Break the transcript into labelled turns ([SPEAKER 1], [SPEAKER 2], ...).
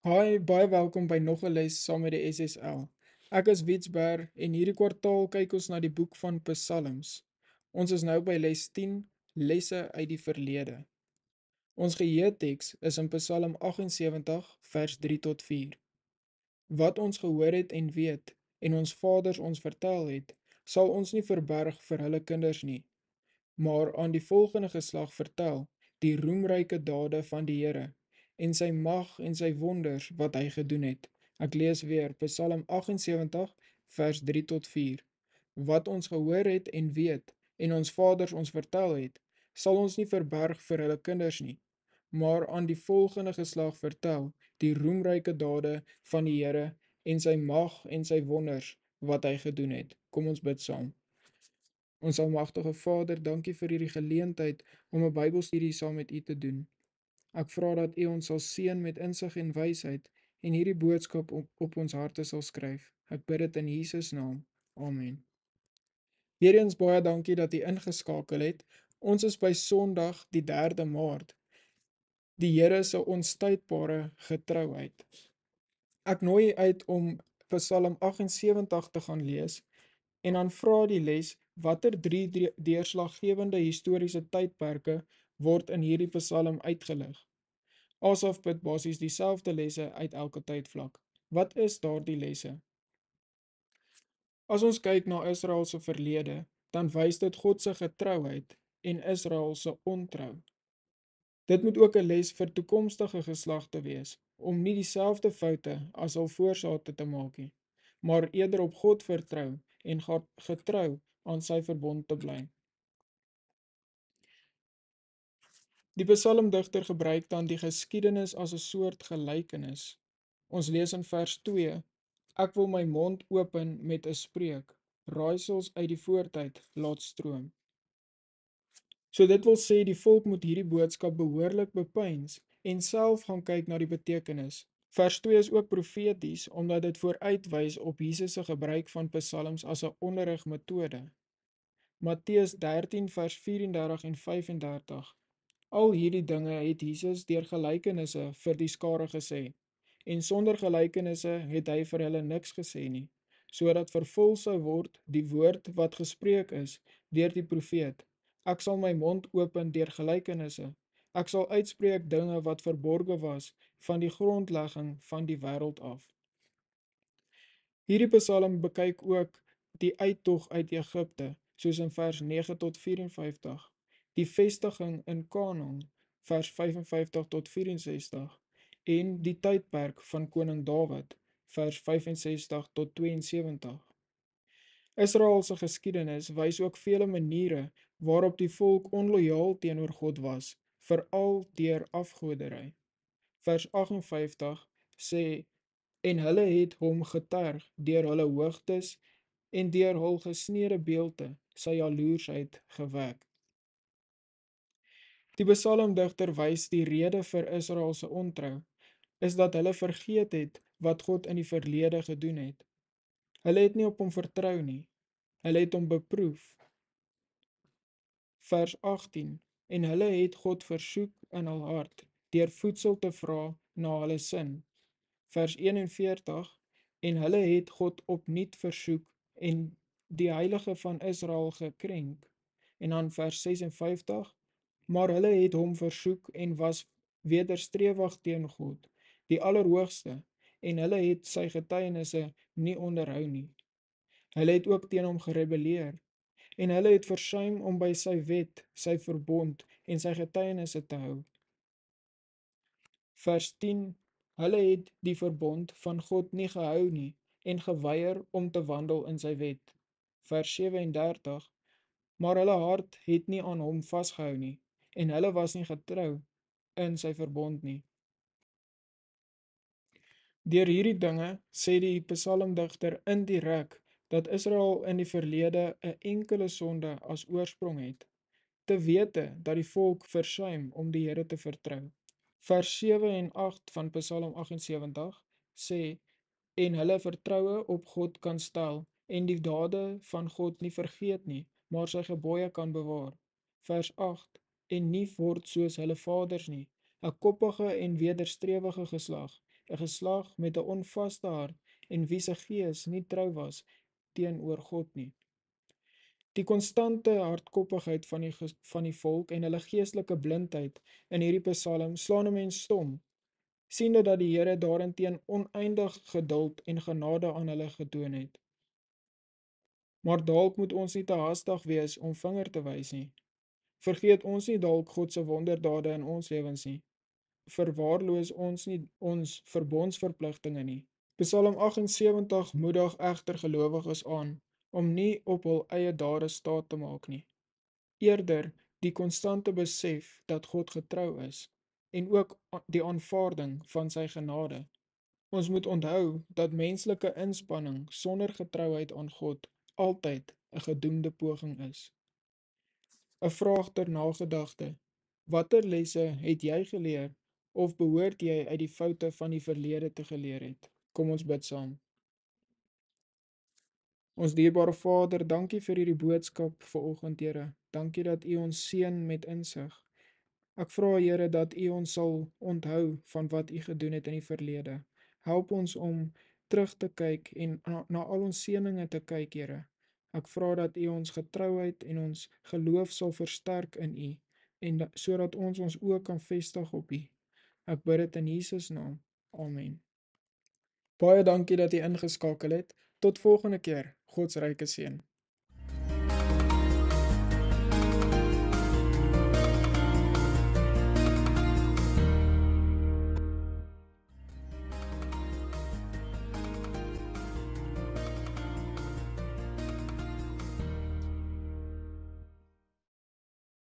[SPEAKER 1] Hi, baie welkom by nog 'n les saam met die SSL. Ek is Wiets Behr en hierdie kwartaal kyk ons na die boek van Psalms. Ons is nou by les 10, lesse uit die verlede. Ons geheeteks is in Psalm 78 vers 3 tot 4. Wat ons gehoor het en weet en ons vaders ons vertel het, sal ons nie verberg vir hulle kinders nie, maar aan die volgende geslag vertel die roemryke dade van die Here en sy mag en sy wonders wat hy gedoen het. Ek lees weer Psalm 78 vers 3 tot 4. Wat ons gehoor het en weet en ons vaders ons vertel het, sal ons nie verberg vir hulle kinders nie, maar aan die volgende geslag vertel die roemryke dade van die Here en sy mag en sy wonders wat hy gedoen het. Kom ons bid saam. Ons almagtige Vader, dankie vir hierdie geleentheid om 'n Bybelstudie saam met U te doen. Ek vra dat U ons sal seën met insig en wysheid en hierdie boodskap op ons harte sal skryf. Ek bid dit in Jesus naam. Amen. Weereens baie dankie dat U ingeskakel het. Ons is by Sondag die 3de Maart. Die Here se onstuitbare getrouheid. Ek nooi U uit om Psalm 78 te gaan lees en dan vra die les watter 3 deurslaggewende historiese tydperke word in hierdie Psalm uitgelig. Asof put basies dieselfde lesse uit elke tydvlak. Wat is daardie lesse? As ons kyk na Israel se verlede, dan wys dit God se getrouheid en Israel se ontrou. Dit moet ook 'n les vir toekomstige geslagte wees, om nie dieselfde foute as hul voorsate te maak nie, maar eerder op God vertrou en getrou aan sy verbond te bly. Die psalmdigter gebruik dan die geskiedenis as 'n soort gelykenis. Ons lees in vers 2: Ek wil my mond open met 'n spreek, raaisels uit die voortyd laat stroom. So dit wil sê die volk moet hierdie boodskap behoorlik bepeins en self gaan kyk na die betekenis. Vers 2 is ook profeties omdat dit vooruitwys op Jesus se gebruik van psalms as 'n onderrigmetode. Matteus 13 vers 34 en 35. Al hierdie dinge het Jesus deur gelykenisse vir die skare gesê, en sonder gelykenisse het hy vir hulle niks gesê nie, sodat vervul sou word die woord wat gespreek is deur die profeet: Ek sal my mond open deur gelykenisse, ek sal uitspreek dinge wat verborge was van die grondlegging van die wêreld af. Hierdie psalm bekyk ook die uittog uit Egipte, soos in vers 9 tot 54, die vestiging in Kanaan, vers 55 tot 64, en die tydperk van koning Dawid, vers 65 tot 72. Israel se geskiedenis wys ook vele maniere waarop die volk onlojaal teenoor God was, veral deur afgoderry. Vers 58 sê: En hulle het hom geterg deur hulle hoogtes en deur hul gesneede beelde sy jaloersheid gewek. Die psalmdigter wys die rede vir Israel se ontrou is dat hulle vergeet het wat God in die verlede gedoen het. Hulle het nie op hom vertrou nie. Hulle het hom beproef. Vers 18: En hulle het God versoek in hul hart deur voedsel te vra na hulle sin. Vers 41: En hulle het God opnuut versoek en die heilige van Israel gekrenk. En dan vers 56: Maar hulle het hom versoek en was wederstrewig teen God, die Allerhoogste, en hulle het sy getuienisse nie onderhou nie. Hulle het ook teen hom gerebelleer, en hulle het versuim om by sy wet, sy verbond en sy getuienisse te hou. Vers 10: Hulle het die verbond van God nie gehou nie en geweier om te wandel in sy wet. Vers 37: Maar hulle hart het nie aan hom vasgehou nie en hulle was nie getrou in sy verbond nie. Deur hierdie dinge sê die psalmdigter indirek dat Israel in die verlede 'n enkele sonde as oorsprong het, te wete dat die volk versuim om die Here te vertrou. Vers 7 en 8 van Psalm 78 sê: En hulle vertroue op God kan stel en die dade van God nie vergeet nie, maar sy gebooie kan bewaar. Vers 8: En nie word soos hulle vaders nie, 'n koppige en wederstrewige geslag, 'n geslag met 'n onvaste hart en wie se gees nie trou was teenoor God nie. Die konstante hardkoppigheid van die volk en hulle geestelike blindheid in hierdie Psalm slaan 'n mens stom, siende dat die Here daarenteen oneindig geduld en genade aan hulle getoon het. Maar dalk moet ons nie te haastig wees om vinger te wys nie. Vergeet ons nie dalk God se wonderdade in ons lewens nie. Verwaarloos ons nie ons verbondsverpligtinge nie. Psalm 78 moedig egter gelowiges aan om nie op hul eie dade staat te maak nie. Eerder die konstante besef dat God getrou is en ook die aanvaarding van sy genade. Ons moet onthou dat menslike inspanning sonder getrouheid aan God altyd 'n gedoemde poging is. 'n Vraag ter nagedagte: watter lesse het jy geleer of behoort jy uit die foute van die verlede te geleer het? Kom ons bid saam. Ons dierbare Vader, dankie vir hierdie boodskap vanoggend, Here. Dankie dat U ons seën met insig. Ek vra, Here, dat U ons sal onthou van wat U gedoen het in die verlede. Help ons om terug te kyk en na al ons seëninge te kyk, Here. Ek vra dat U ons getrouheid en ons geloof sal versterk in U en sodat ons oë kan vestig op U. Ek bid dit in Jesus naam. Amen. Baie dankie dat jy ingeskakel het. Tot volgende keer. God se ryke seën.